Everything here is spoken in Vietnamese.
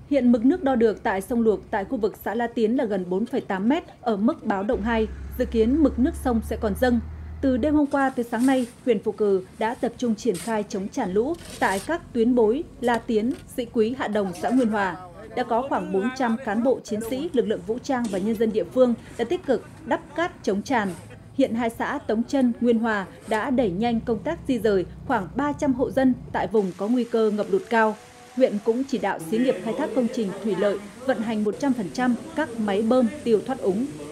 Hiện mực nước đo được tại sông Luộc tại khu vực xã La Tiến là gần 4,8 mét ở mức báo động 2, dự kiến mực nước sông sẽ còn dâng. Từ đêm hôm qua tới sáng nay, huyện Phù Cử đã tập trung triển khai chống tràn lũ tại các tuyến bối La Tiến, Sĩ Quý, Hạ Đồng, xã Nguyên Hòa. Đã có khoảng 400 cán bộ chiến sĩ, lực lượng vũ trang và nhân dân địa phương đã tích cực đắp cát chống tràn. Hiện hai xã Tống Trân, Nguyên Hòa đã đẩy nhanh công tác di dời khoảng 300 hộ dân tại vùng có nguy cơ ngập lụt cao. Huyện cũng chỉ đạo xí nghiệp khai thác công trình thủy lợi vận hành 100% các máy bơm tiêu thoát úng.